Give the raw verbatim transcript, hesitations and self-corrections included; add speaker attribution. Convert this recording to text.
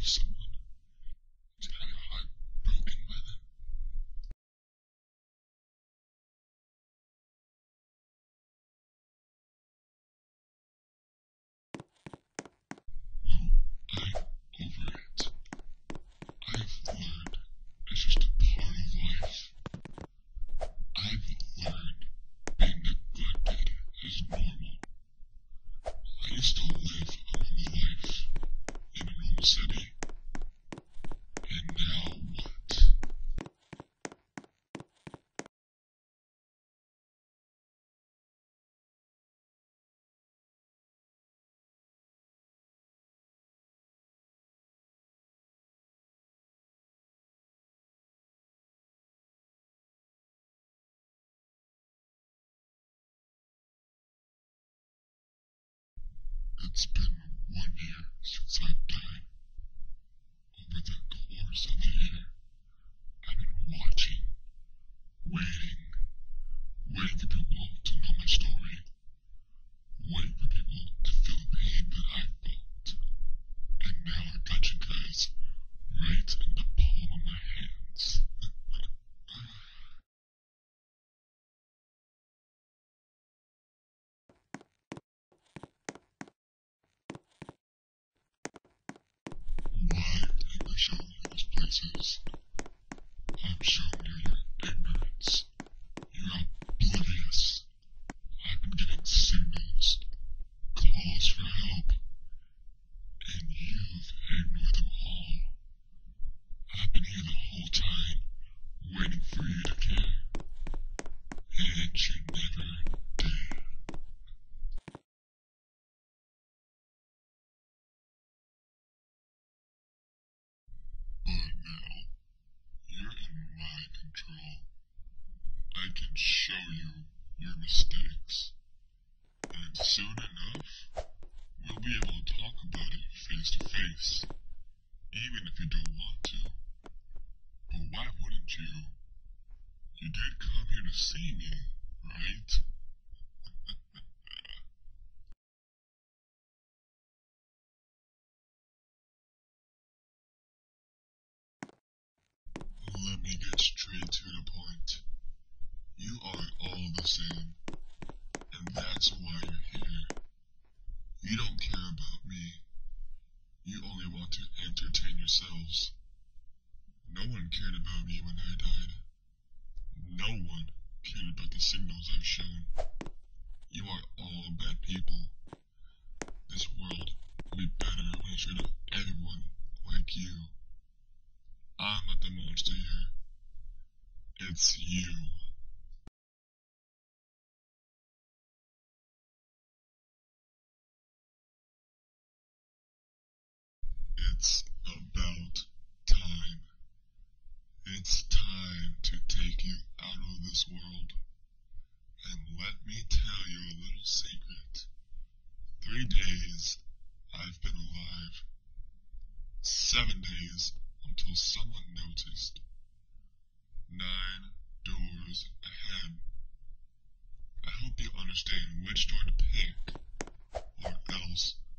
Speaker 1: love someone, to have your heart broken by them? Well, I'm over it. I've learned it's just a part of life. I've learned being neglected is normal. I used to live a normal life in a normal city. And now what? It's been one year since I've died. Over the course of the year, I've been watching, waiting, waiting for people to know my story, waiting for people to feel the pain that I felt. And now I got you guys right in the palm of my hands. Why am I showing you these places? I'm showing you your ignorance. You're oblivious. I've been getting signals, calls for help, and you've ignored them all. I've been here the whole time, waiting for you to care. And you never did. But now, you're in my control. I can show you your mistakes. And soon enough, we'll be able to talk about it face to face. Even if you don't want to. But why wouldn't you? You did come here to see me, right? Let me get straight to the point. You are all the same, and that's why you're here. You don't care about me. You only want to entertain yourselves. No one cared about me when I died. No one cared about the signals I've shown. You are all bad people. This world would be better when I showed everyone like you. I'm not the monster here. It's you. It's about time. It's time to take you out of this world. And let me tell you a little secret. Three days I've been alive. Seven days until someone noticed. Nine doors ahead. I hope you understand which door to pick, or else